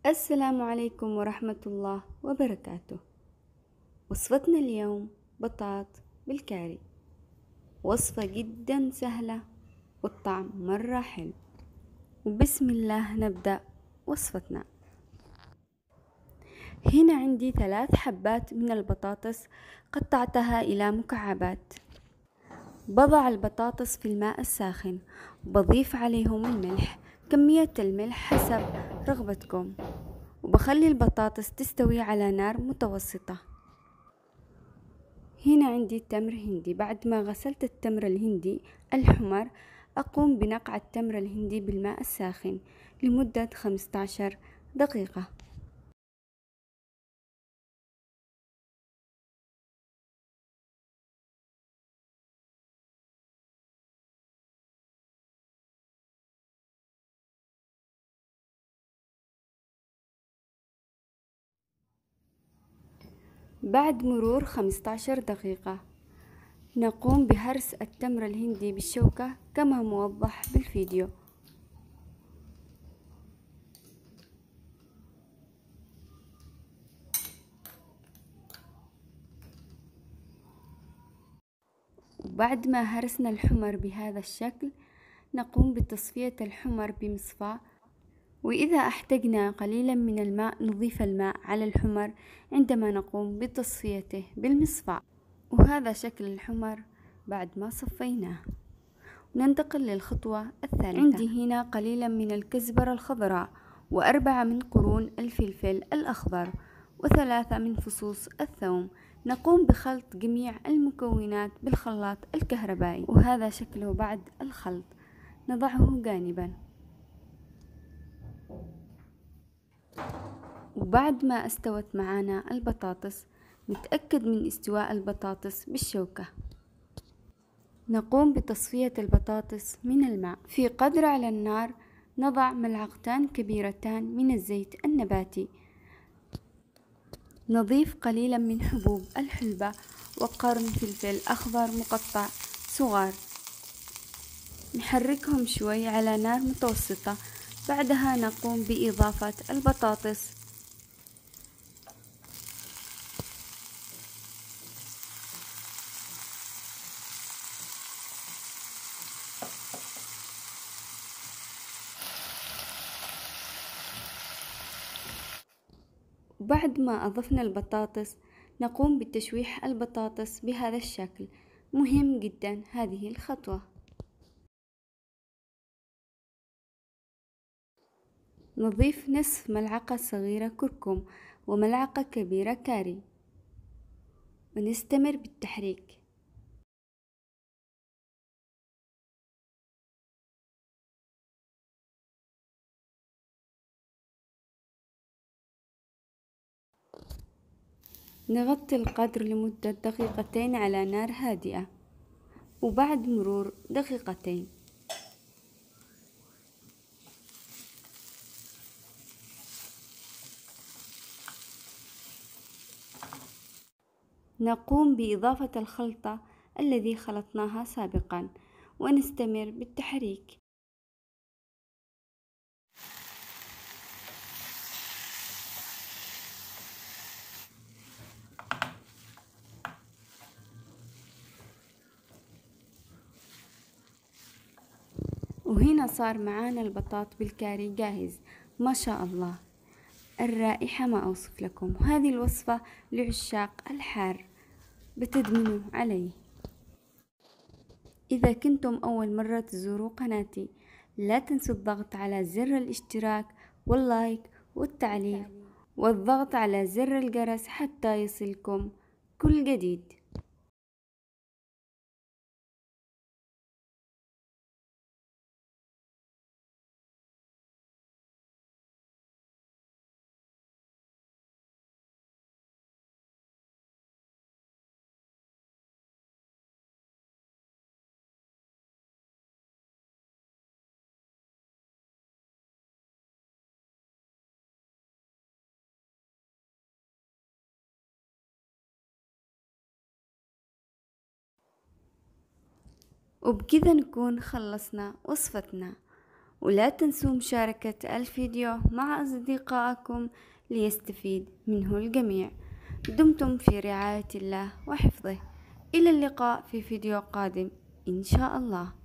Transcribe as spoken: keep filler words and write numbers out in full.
السلام عليكم ورحمة الله وبركاته. وصفتنا اليوم بطاط بالكاري، وصفة جدا سهلة والطعم مرة حلو. وبسم الله نبدأ وصفتنا. هنا عندي ثلاث حبات من البطاطس قطعتها إلى مكعبات. بضع البطاطس في الماء الساخن وبضيف عليهم الملح، كمية الملح حسب رغبتكم، وبخلي البطاطس تستوي على نار متوسطة. هنا عندي تمر هندي. بعد ما غسلت التمر الهندي الحمر أقوم بنقع التمر الهندي بالماء الساخن لمدة خمسة عشر دقيقة. بعد مرور خمسة عشر دقيقة نقوم بهرس التمر الهندي بالشوكة كما موضح بالفيديو. وبعد ما هرسنا الحمر بهذا الشكل نقوم بتصفية الحمر بمصفاة، وإذا احتجنا قليلا من الماء نضيف الماء على الحمر عندما نقوم بتصفيته بالمصفاة. وهذا شكل الحمر بعد ما صفيناه. ننتقل للخطوة الثالثة. عندي هنا قليلا من الكزبرة الخضراء، وأربعة من قرون الفلفل الأخضر، وثلاثة من فصوص الثوم. نقوم بخلط جميع المكونات بالخلاط الكهربائي، وهذا شكله بعد الخلط. نضعه جانبا. وبعد ما استوت معنا البطاطس نتأكد من استواء البطاطس بالشوكة. نقوم بتصفية البطاطس من الماء. في قدر على النار نضع ملعقتان كبيرتان من الزيت النباتي. نضيف قليلا من حبوب الحلبة وقرن فلفل أخضر مقطع صغار. نحركهم شوي على نار متوسطة. بعدها نقوم بإضافة البطاطس. وبعد ما أضفنا البطاطس نقوم بتشويح البطاطس بهذا الشكل. مهم جدا هذه الخطوة. نضيف نصف ملعقة صغيرة كركم وملعقة كبيرة كاري، ونستمر بالتحريك. نغطي القدر لمدة دقيقتين على نار هادئة. وبعد مرور دقيقتين نقوم بإضافة الخلطة الذي خلطناها سابقا، ونستمر بالتحريك. وهنا صار معانا البطاط بالكاري جاهز. ما شاء الله، الرائحة ما أوصف لكم. هذه الوصفة لعشاق الحار، بتدمنوا عليه. إذا كنتم أول مرة تزوروا قناتي لا تنسوا الضغط على زر الاشتراك واللايك والتعليق والضغط على زر الجرس حتى يصلكم كل جديد. وبكذا نكون خلصنا وصفتنا. ولا تنسوا مشاركة الفيديو مع أصدقائكم ليستفيد منه الجميع. دمتم في رعاية الله وحفظه. إلى اللقاء في فيديو قادم إن شاء الله.